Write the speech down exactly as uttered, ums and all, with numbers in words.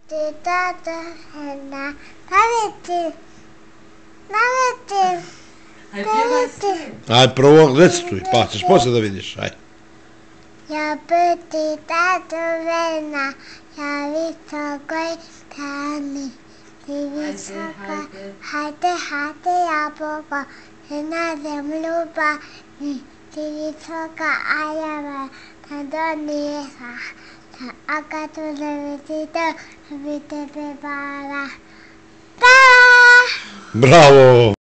Tata, Henna, Paviti, Naviti, Paviti. Aj, prvo recituj, pa ćeš poslije da vidiš, aj. Ja piti tatu vena, ja visoko i tani. Ti visoka, hajde, hajde jabuko, se na zemlju bani. Ti visoka, a ja me na donijela. Ako tu ne vidite, vi tebe bala. Bravo!